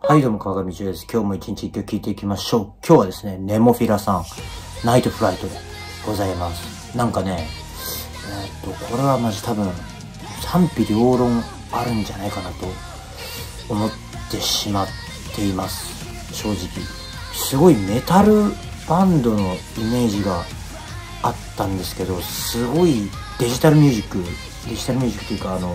はい、どうも、川上中です。今日も一日一曲聴いていきましょう。今日はですね、ネモフィラさん、ナイトフライトでございます。なんかね、これはマジ多分、賛否両論あるんじゃないかなと思ってしまっています。正直。すごいメタルバンドのイメージがあったんですけど、すごいデジタルミュージックっていうか、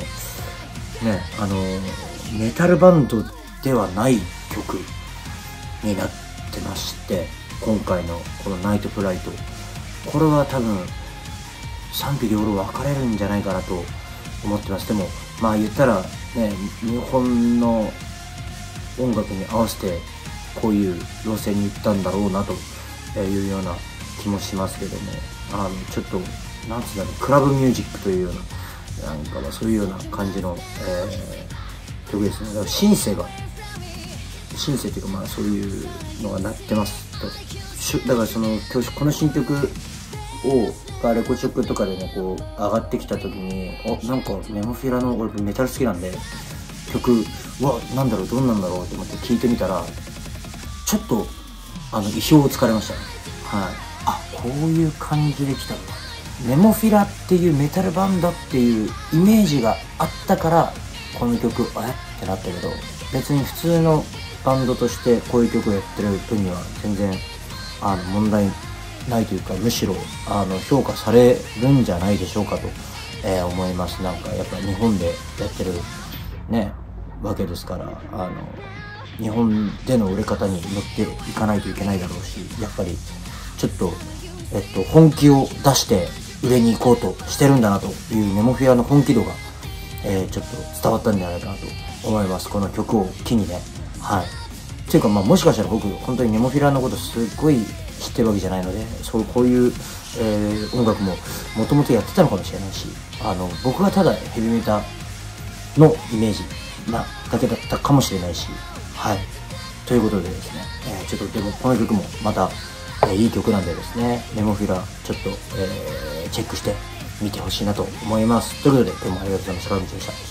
メタルバンドではない曲になってまして、今回のこのナイトフライト、これは多分賛否両論分かれるんじゃないかなと思ってます。でもまあ言ったらね、日本の音楽に合わせてこういう路線に行ったんだろうなというような気もしますけども、ちょっとなんつうんだろう、クラブミュージックというような、なんかそういうような感じの、曲ですね。だからシンセというか、まあそういうのが鳴ってますと。だからこの新曲がレコチョクとかでね、こう上がってきた時に、なんかネモフィラの、俺メタル好きなんで、曲はなんだろう、どんなんだろうと思って聞いてみたら、ちょっと意表をつかれましたね。はい。こういう感じで来たのか。ネモフィラっていうメタルバンドっていうイメージがあったからこの曲ってなったけど、別に普通のバンドとしてこういう曲をやってる分には全然問題ないというか、むしろ評価されるんじゃないでしょうかと、思います。なんかやっぱ日本でやってるねわけですから、日本での売れ方に乗っていかないといけないだろうし、やっぱりちょっと本気を出して売れに行こうとしてるんだなというネモフィラの本気度が、ちょっと伝わったんじゃないかなと思います。この曲を機にね。はい。っていうか、もしかしたら僕本当にネモフィラのことすっごい知ってるわけじゃないので、こういう、音楽ももともとやってたのかもしれないし、僕がただヘビメタのイメージだけだったかもしれないし、はい。ということでですね、ちょっとでもこの曲もまたいい曲なんでですね、ネモフィラちょっと、チェックしてみてほしいなと思います。ということで今日もありがとうございました。川口でした。